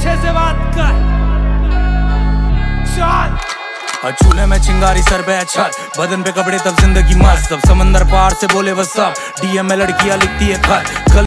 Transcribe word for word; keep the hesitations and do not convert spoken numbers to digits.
अच्छे से बात कर। चल चूल्हे में चिंगारी सर पे छत, बदन पे कपड़े तब जिंदगी मस्त, तब समंदर पार से बोले वह सब। डीएम में लड़कियां लिखती है खत।